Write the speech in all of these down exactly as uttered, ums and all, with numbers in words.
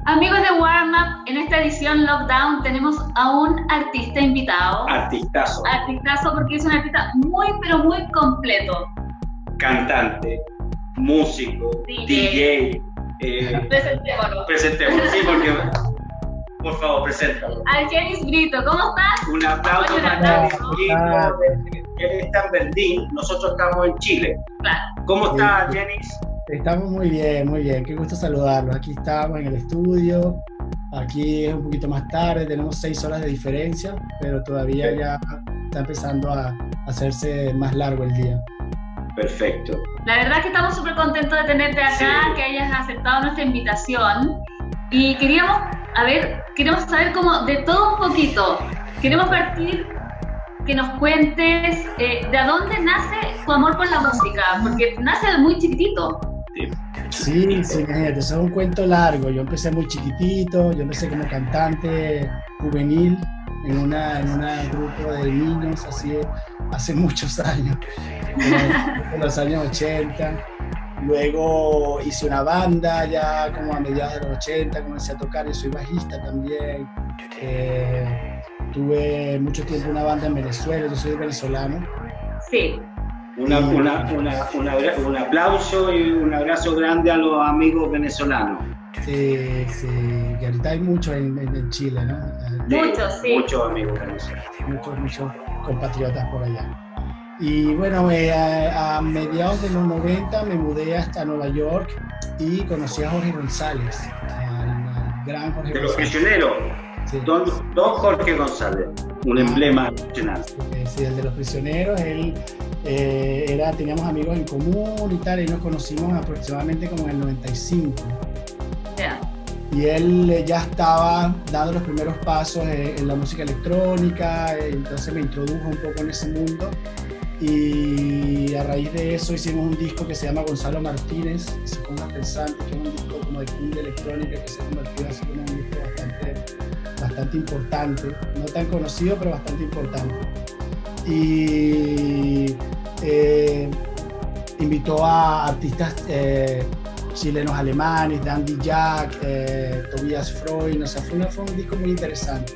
Amigos de Warm Up, en esta edición Lockdown tenemos a un artista invitado. Artistazo. Artistazo porque es un artista muy, pero muy completo. Cantante, músico, D J. D J eh, presentémoslo. Presentemos, sí, porque... Por favor, preséntalo. A Jenis Brito, ¿cómo estás? Un aplauso para Jenis Brito. Él está en Berlín, nosotros estamos en Chile. Claro. ¿Cómo está, Jenis? Estamos muy bien, muy bien. Qué gusto saludarlos. Aquí estamos en el estudio. Aquí es un poquito más tarde, tenemos seis horas de diferencia, pero todavía ya está empezando a hacerse más largo el día. Perfecto. La verdad es que estamos súper contentos de tenerte acá, sí. Que hayas aceptado nuestra invitación. Y queríamos, a ver, queremos saber como de todo un poquito. Queremos partir, que nos cuentes eh, de dónde nace tu amor por la música, porque nace muy chiquitito. Sí, sí, imagínate, eso es un cuento largo. Yo empecé muy chiquitito, yo empecé como cantante juvenil en una, en una grupo de niños, así hace muchos años, en los años ochenta. Luego hice una banda ya como a mediados de los ochenta, comencé a tocar, yo soy bajista también. Eh, tuve mucho tiempo una banda en Venezuela, yo soy venezolano. Sí. Una, una, una, una, un aplauso y un abrazo grande a los amigos venezolanos. Sí, sí, que ahorita hay muchos en, en, en Chile, ¿no? Muchos, sí. Muchos amigos venezolanos. Muchos, muchos compatriotas por allá. Y bueno, eh, a, a mediados de los noventa me mudé hasta Nueva York y conocí a Jorge González, al, al gran Jorge de González. Los Prisioneros, sí. don, don Jorge González, un ah, emblema nacional. Sí, sí, el de Los Prisioneros, él eh, era, teníamos amigos en común y tal, y nos conocimos aproximadamente como en el noventa y cinco. Yeah. Y él eh, ya estaba dando los primeros pasos eh, en la música electrónica, eh, entonces me introdujo un poco en ese mundo. Y a raíz de eso hicimos un disco que se llama Gonzalo Martínez, que se ponga pensante, que es un disco como de cumbia electrónica que se convirtió así como un disco bastante, bastante importante, no tan conocido pero bastante importante. Y eh, invitó a artistas eh, chilenos alemanes, Dandy Jack, eh, Tobias Freud, o sea, fue, una, fue un disco muy interesante.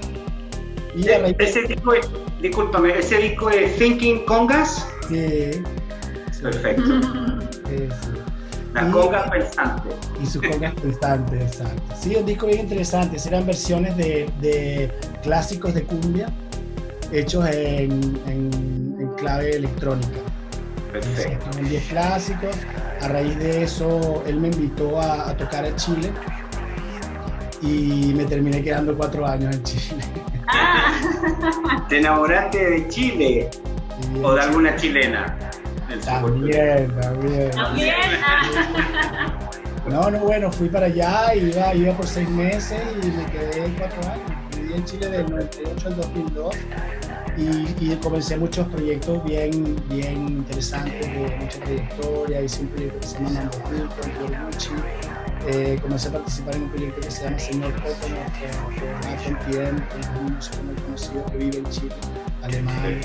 Y a raíz de... Ese disco es, discúlpame, ¿ese disco es Thinking Congas? Sí. sí. Perfecto. Sí, sí. Las congas pensantes. Y sus congas pensantes, exacto. Sí, un disco bien interesante. Eran versiones de, de clásicos de cumbia hechos en, en, en clave electrónica. Perfecto. Eran diez clásicos. A raíz de eso, él me invitó a, a tocar a Chile y me terminé quedando cuatro años en Chile. ¿Te enamoraste de Chile sí, o de alguna chilena? También, también. ¿También? No, no, bueno, fui para allá, iba, iba por seis meses y me quedé cuatro años. Viví en Chile del noventa y ocho al dos mil dos y, y comencé muchos proyectos bien, bien interesantes, de mucha trayectoria. Hice un proyecto que se llama Mambo Tour, Eh, comencé a participar en un proyecto que se llama Señor Coco, con Nathan Tien, que es un músico muy conocido que vive en Chile, alemán.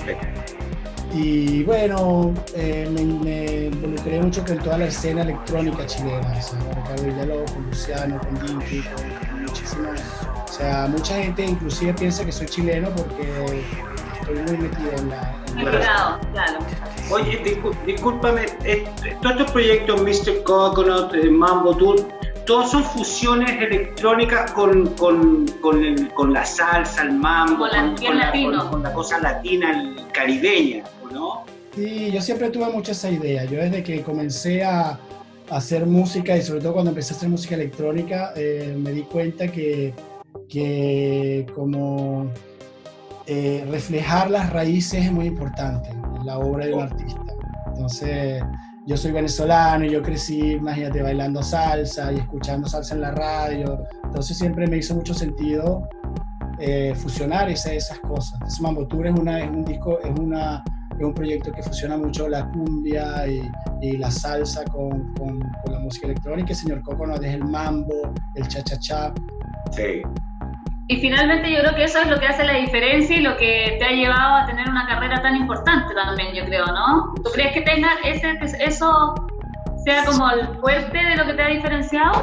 Y bueno, eh, me, me involucré mucho con toda la escena electrónica chilena, o sea, con Ricardo Villalobos, con Luciano, con Dinky, con muchísimas. O sea, mucha gente inclusive piensa que soy chileno porque estoy muy metido en la... En la claro, claro. Oye, discú discúlpame, eh, todos estos proyectos, mister Coconut, eh, Mambo Tour, todos son fusiones electrónicas con, con, con, el, con la salsa, el mambo, con, la, con, con, la, con, con la cosa latina, caribeña, ¿no? Sí, yo siempre tuve mucho esa idea. Yo desde que comencé a, a hacer música y sobre todo cuando empecé a hacer música electrónica, eh, me di cuenta que, que como eh, reflejar las raíces es muy importante en la obra de un artista. Entonces, yo soy venezolano y yo crecí, imagínate, bailando salsa y escuchando salsa en la radio. Entonces siempre me hizo mucho sentido eh, fusionar esa, esas cosas. Entonces Mambo Tour es, una, es un disco, es, una, es un proyecto que fusiona mucho la cumbia y, y la salsa con, con, con la música electrónica. El Señor Coco nos deja el mambo, el cha-cha-cha. Sí. Y finalmente yo creo que eso es lo que hace la diferencia y lo que te ha llevado a tener una carrera tan importante también, yo creo, ¿no? ¿Tú crees que tenga ese, eso sea como el fuerte de lo que te ha diferenciado?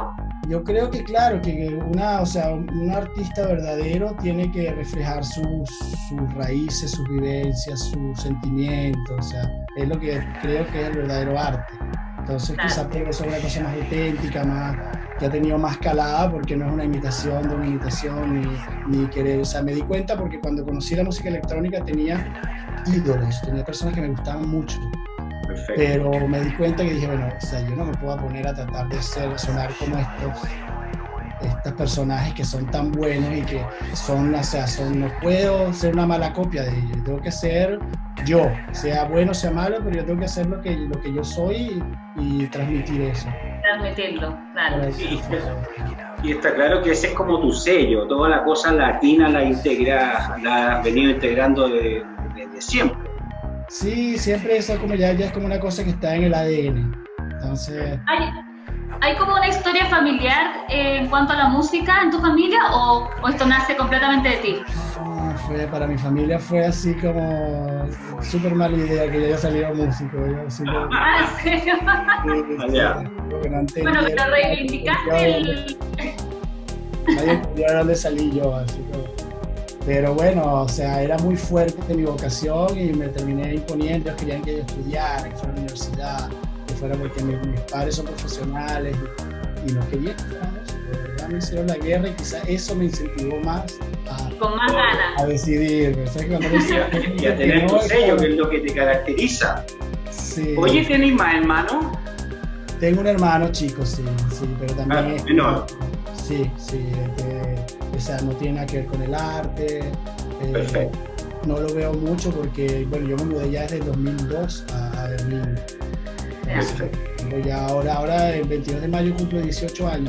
Yo creo que claro, que una, o sea, un artista verdadero tiene que reflejar sus, sus raíces, sus vivencias, sus sentimientos, o sea, es lo que creo que es el verdadero arte. Entonces Claro. quizá por eso es una cosa más auténtica, más, que ha tenido más calada, porque no es una imitación de una imitación, ni, ni querer, o sea, me di cuenta porque cuando conocí la música electrónica tenía ídolos, tenía personas que me gustaban mucho. Perfecto. Pero me di cuenta que dije, bueno, o sea, yo no me puedo poner a tratar de ser, sonar como estos, estos personajes que son tan buenos y que son, o sea, son, no puedo ser una mala copia de ellos, tengo que ser yo, sea bueno, sea malo, pero yo tengo que hacer lo que, lo que yo soy y, y transmitir eso. Transmitirlo, claro. Sí, y está claro que ese es como tu sello, toda la cosa latina la integra, la has venido integrando desde de, de siempre. Sí, siempre eso como ya, ya es como una cosa que está en el A D N. Entonces, ¿Hay, hay como una historia familiar eh, en cuanto a la música en tu familia o, o esto nace completamente de ti? no, fue, para mi familia fue así como súper mala idea que yo haya salido músico. Yo, así como, Ah, ¿en serio? Allá. porque no entendía- Bueno, pero reivindicaste el... Nadie entendía de dónde salí yo, así como. Pero bueno, o sea, era muy fuerte mi vocación y me terminé imponiendo. Ellos querían que yo estudiara, que fuera a la universidad, que fuera porque mis, mis padres son profesionales y, y no querían que fuera músico. De verdad me hicieron la guerra y quizás eso me incentivó más a, con más ganas. a decidir. O sea, que cuando me decían que- Y a que tener no, tu es sello, como- que es lo que te caracteriza. Sí. Oye, ¿tienes más hermanos? Tengo un hermano chico, sí, sí, pero también Ah, es menor. Sí, sí, que, o sea, no tiene nada que ver con el arte. eh, Perfecto. No lo veo mucho porque, bueno, yo me mudé ya desde el dos mil dos a, a Berlín. Entonces, tengo ya ahora, ahora el veintidós de mayo cumplo dieciocho años.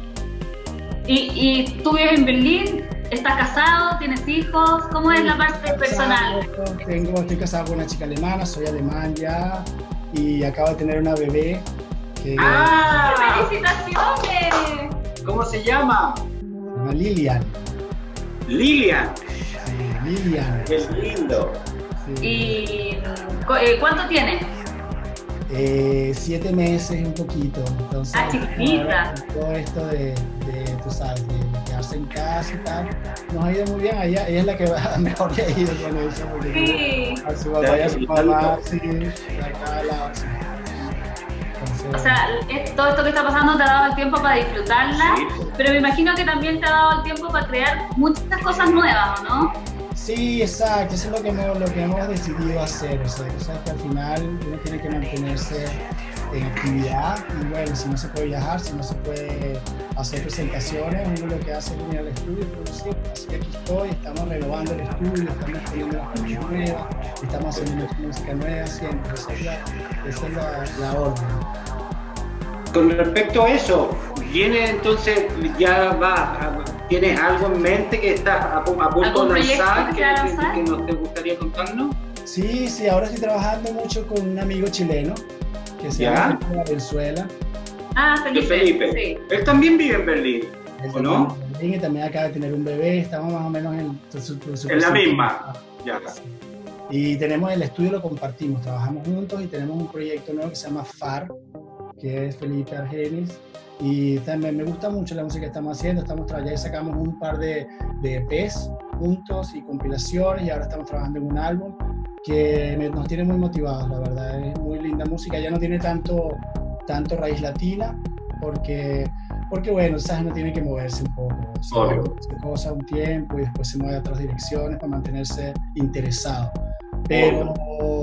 ¿Y, y tú vives en Berlín? ¿Estás casado? ¿Tienes hijos? ¿Cómo es la parte personal? Tengo, estoy casado con una chica alemana, soy alemán ya y acabo de tener una bebé que ¡Ah! ¡Felicitaciones! ¿Cómo se llama? se llama Lilian. Lilian. Sí, Lilian. Qué lindo. Sí. ¿Y cu- eh, cuánto tienes? Eh, siete meses, un poquito. Entonces, Ah, chiquitita. ahora con todo esto de, de, tú sabes, de, de quedarse en casa y tal, nos ha ido muy bien. Ella, ella es la que va- mejor le ha ido con eso. Porque Sí. a su papá y a su mamá, sí, a cada lado, sí. Entonces, O sea, es- todo esto que está pasando te ha dado el tiempo para disfrutarla, Sí. pero me imagino que también te ha dado el tiempo para crear muchas cosas nuevas, ¿o no? sí, exacto, eso es lo que hemos, lo que hemos decidido hacer. O sea, tú sabes que al final uno tiene que mantenerse en actividad y bueno, si no se puede viajar, si no se puede hacer presentaciones, uno lo que hace es venir al estudio y producir. Así que aquí estoy, estamos renovando el estudio, estamos poniendo las cosas nuevas, estamos haciendo mucha música nueva siempre. Esa es la, esa es la, la orden. Con respecto a eso, viene entonces, ya va, ¿tienes algo en mente que estás a, pu- a punto ¿Algún de proyecto lanzar que que, se va a que- lanzar? que nos te gustaría contarnos? Sí, sí, ahora estoy trabajando mucho con un amigo chileno que se ¿Ya? llama Felipe Valenzuela. Ah, De Felipe. Felipe. Sí. Él también vive en Berlín, Él ¿o no? también, y también acaba de tener un bebé, estamos más o menos en su, su- su- En la su- misma. Ya. Y tenemos el estudio, lo compartimos, trabajamos juntos y tenemos un proyecto nuevo que se llama F A R, que es Felipe Argenis. Y también me gusta mucho la música que estamos haciendo, estamos tra- ya sacamos un par de, de E Pes juntos y compilaciones y ahora estamos trabajando en un álbum que me- nos tiene muy motivados, la verdad, es muy linda música, ya no tiene tanto, tanto raíz latina porque, porque bueno, sabes, uno tiene que moverse un poco, o sea, Obvio. uno hace cosas un tiempo y después se mueve a otras direcciones para mantenerse interesado. Pero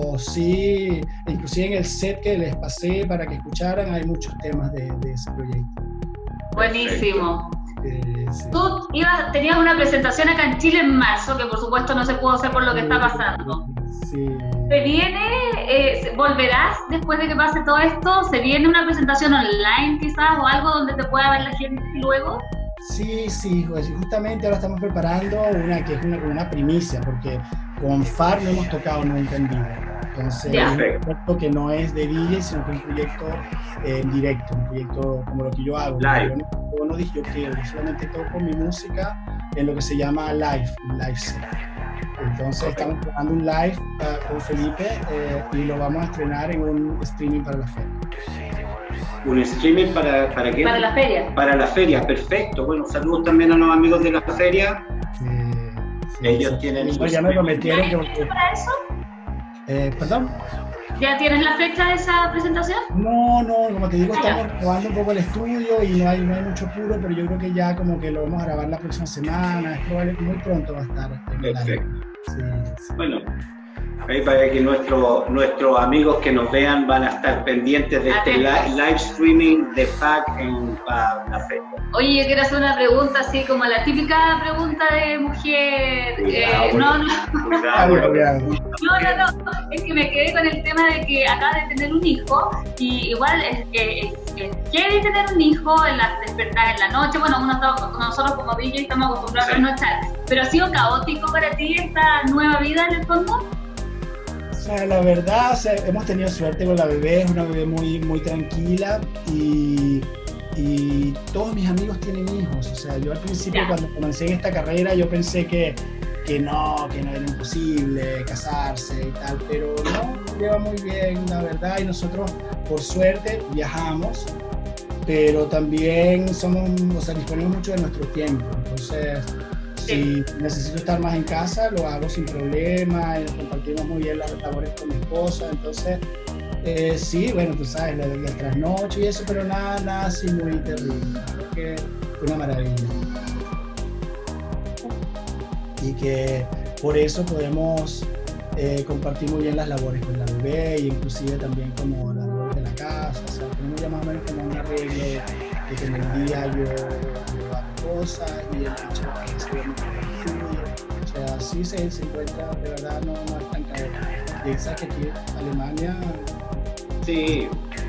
sí, inclusive en el set que les pasé para que escucharan hay muchos temas de, de ese proyecto. Buenísimo. Eh, sí. Tú ibas, tenías una presentación acá en Chile en marzo, que por supuesto no se pudo hacer por lo que está pasando. Sí. ¿Se viene, eh, volverás después de que pase todo esto? ¿Se viene una presentación online quizás o algo donde te pueda ver la gente luego? Sí, sí, pues, justamente ahora estamos preparando una que es una, una primicia, porque con F A R no hemos tocado nunca en vivo. Entonces, Ya. es un proyecto que no es de D J, sino que es un proyecto eh, en directo, un proyecto como lo que yo hago. Live. Yo no, yo no dije que yo solamente toco mi música en lo que se llama live, un live set. Entonces, Ok. estamos preparando un live uh, con Felipe eh, y lo vamos a estrenar en un streaming para la feria. Un streaming para, ¿para qué? Para la feria. Para la feria, perfecto. Bueno, saludos también a los amigos de la feria. Sí, sí, Ellos sí. tienen... Pues ya me prometieron que... ¿Tienes para eso? Eh, ¿Perdón? ¿Ya tienes la fecha de esa presentación? No, no, como te digo, estamos probando un poco el estudio y no hay, no hay mucho puro, pero yo creo que ya como que lo vamos a grabar la próxima semana, es probable que muy pronto va a estar. En el Perfecto. año. Sí, sí. Bueno, ahí para que nuestro, nuestros amigos que nos vean van a estar pendientes de este Atentos. live, live streaming de F A C en para la feria. Oye, yo quiero hacer una pregunta así como la típica pregunta de mujer. Cuidado, eh, no, no, Cuidado, Cuidado. no, no, no, es que me quedé con el tema de que acaba de tener un hijo y igual es, es, es heavy tener un hijo, en las despertar en la noche, bueno, uno está, nosotros como D J estamos acostumbrados Sí. a nochar, pero ¿ha sido caótico para ti esta nueva vida en el fondo? O sea, la verdad, o sea, hemos tenido suerte con la bebé, es una bebé muy, muy tranquila y, y todos mis amigos tienen hijos. O sea, yo al principio Ya. cuando comencé en esta carrera yo pensé que, que no, que no era imposible casarse y tal, pero no, lleva muy bien, la verdad, y nosotros por suerte viajamos, pero también somos, o sea, disponemos mucho de nuestro tiempo, entonces... Si necesito estar más en casa, lo hago sin problema y nos compartimos muy bien las labores con mi esposa. Entonces, eh, sí, bueno, tú sabes, la del trasnocho y eso, pero nada, nada así muy terrible. Creo que fue una maravilla. Y que por eso podemos eh, compartir muy bien las labores con la bebé e inclusive también como las labores de la casa. O sea, tenemos ya más o menos como un arreglo de que en el día yo, yo hago cosas y el hecho de que se duerme con el estudio. O sea, sí se, se encuentra, de verdad, no, no es tan caótico. Y sabes que aquí en Alemania... Sí.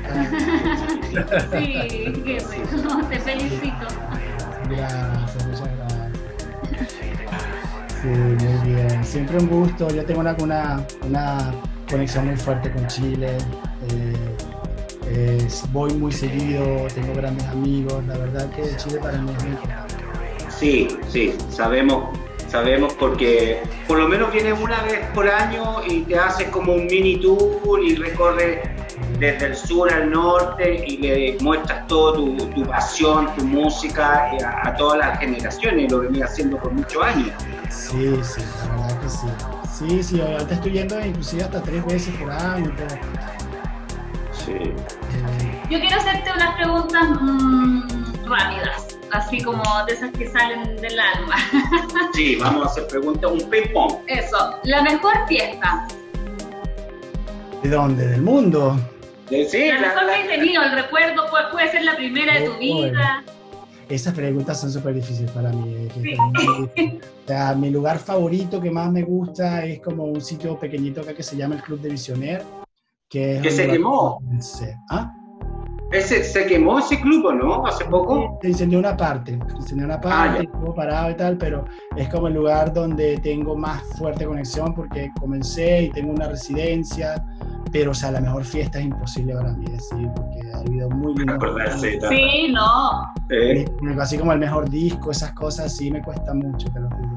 Sí, qué bueno, te felicito. Gracias, muchas gracias. Sí, muy bien. Siempre un gusto. Yo tengo una, una, una conexión muy fuerte con Chile. Eh, eh, voy muy seguido, tengo grandes amigos. La verdad que Chile para mí es muy importante. Sí, sí, sabemos, sabemos porque por lo menos vienes una vez por año y te haces como un mini tour y recorres desde el sur al norte y le muestras toda tu, tu pasión, tu música a, a todas las generaciones, y lo venía haciendo por muchos años. Sí, sí, la verdad que sí. Sí, sí, ahorita estoy yendo inclusive hasta tres veces por año. Pero... Sí. Eh, Yo quiero hacerte unas preguntas mmm, rápidas, así como de esas que salen del alma. Sí, vamos a hacer preguntas, un ping pong. Eso, la mejor fiesta. ¿De dónde? ¿Del mundo? Sí, La la, mejor la, que he tenido, el recuerdo puede, puede ser la primera de tu Oh, vida. Esas preguntas son súper difíciles para mí. eh, que Sí. son muy difíciles. O sea, mi lugar favorito que más me gusta es como un sitio pequeñito acá que se llama el Club de Visioner. Que, es ¿Que un se lugar quemó? que comencé. ¿Ah? ese, ¿Se quemó ese club o no? ¿Hace poco? Se incendió una parte, se incendió una parte, Ah, ya. estuvo parado y tal, pero es como el lugar donde tengo más fuerte conexión porque comencé y tengo una residencia, pero o sea, la mejor fiesta es imposible para mí decir, porque ha habido muy lindo. Acordarse de tal. Sí, no. Eh, Así como el mejor disco, esas cosas sí me cuesta mucho, te lo juro.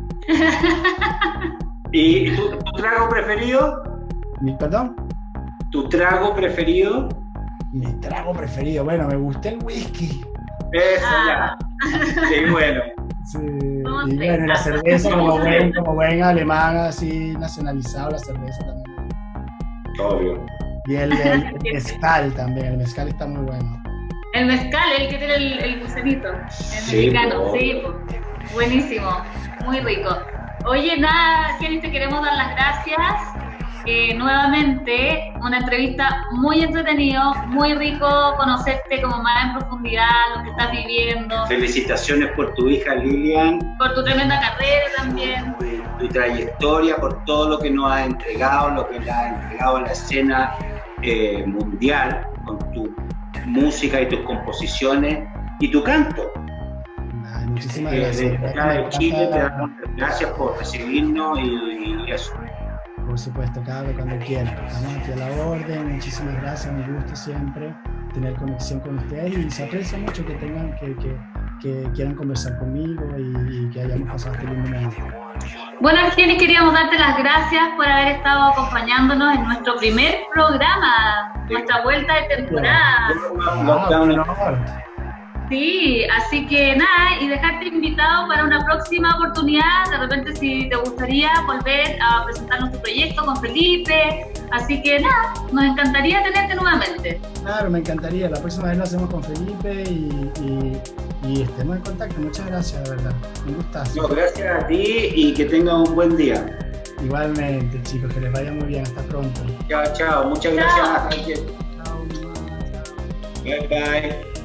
¿Y tu, tu trago preferido? Mi, perdón, ¿Tu trago preferido? mi trago preferido, bueno, me gusta el whisky. Eso, Ah. ya. Sí, bueno. Sí, ¿Cómo y te bueno, la encanta? cerveza como buen, como buen alemán, así nacionalizado, la cerveza también. Obvio. Y el, el, el mezcal también, el mezcal está muy bueno. El mezcal, el que tiene el, el gusanito. El Sí, mexicano, po. sí. po. Buenísimo, muy rico. Oye, nada, Kenny, te queremos dar las gracias. Eh, nuevamente, una entrevista muy entretenida, muy rico conocerte como más en profundidad, lo que estás viviendo, Felicitaciones por tu hija Lilian, por tu tremenda carrera también. tu, tu trayectoria, por todo lo que nos has entregado, lo que le has entregado a la escena eh, mundial, con tu música y tus composiciones y tu canto. Ay, muchísimas Eh, gracias. de acá de Chile, te damos las gracias por recibirnos y, y eso. Por supuesto, cada vez cuando quieran. Estamos aquí a la orden. Muchísimas gracias, un gusto siempre tener conexión con ustedes y se aprecia mucho que tengan que, que, que quieran conversar conmigo y, y que hayamos pasado este lindo momento. Bueno, Argenis, queríamos darte las gracias por haber estado acompañándonos en nuestro primer programa, sí. nuestra vuelta de temporada. Ah, sí, así que nada, y dejarte invitado para una próxima oportunidad, de repente si te gustaría volver a presentarnos tu proyecto con Felipe, así que nada, nos encantaría tenerte nuevamente. Claro, me encantaría, la próxima vez lo hacemos con Felipe y, y, y estemos en contacto. Muchas gracias, de verdad, me gusta. No, gracias a ti y que tengan un buen día. Igualmente, chicos, que les vaya muy bien, hasta pronto. Chao, chao, muchas chao. gracias. Chao, chao. Bye, bye.